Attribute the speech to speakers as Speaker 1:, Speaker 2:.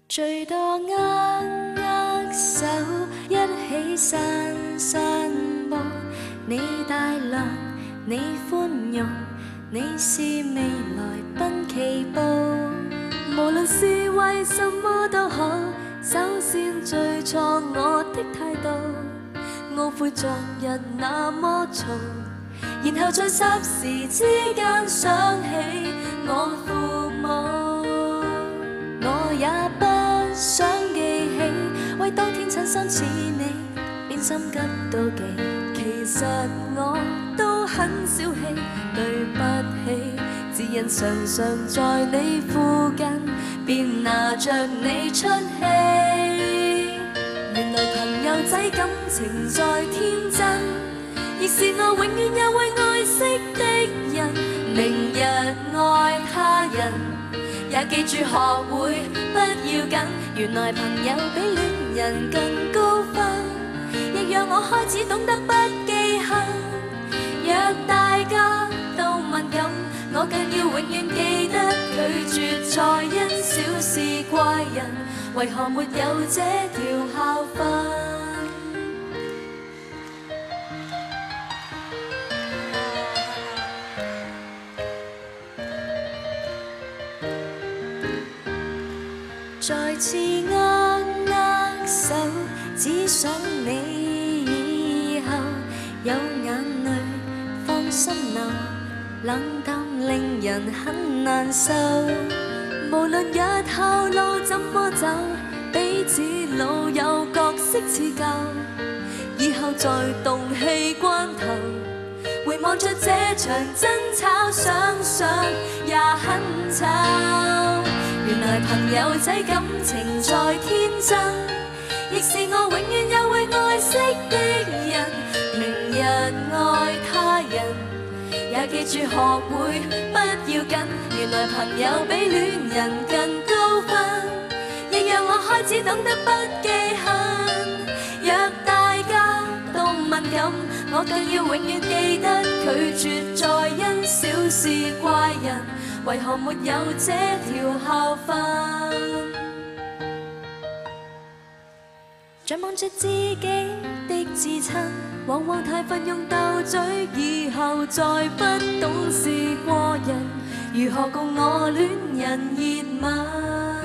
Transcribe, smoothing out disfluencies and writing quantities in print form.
Speaker 1: 最多握手，一起散散步。你大量，你寬容，你是未來奔奇步。無論是為什麼都好，首先最錯我的態度，懊悔昨日那麼嘈，然後再霎時之間想起我父母。我也不想記起，為當天親相似你，便心急妒忌。其實我都很小氣，對不起，只因常常在你附近，便拿着你出氣。原來朋友仔感情再天真，亦是我永遠也會愛惜的人。明日愛他人，也記住學會不要緊。原來朋友比戀人更高分，亦讓我開始懂得不記恨。若大家都敏感，我更要永遠記得拒絕再因小事怪人，為何沒有這條校訓？再次握手，只想你以後有眼淚放心流，冷淡令人很難受。無論日後路怎麼走，彼此老友角色似舊，以後在動氣關頭，回望着這場爭吵，想想也很醜。原來朋友仔感情再天真，亦是我永遠也會愛惜的人。明日愛他人，也記住學會不要緊。原來朋友比戀人更高分，亦讓我開始懂得不記恨。若大家都敏感，我更要永遠記得拒絕再因小事怪人，為何沒有這條校訓？仰望着自己的至親，往往太奮勇鬥嘴，以後再不懂事過人，如何共我戀人熱吻？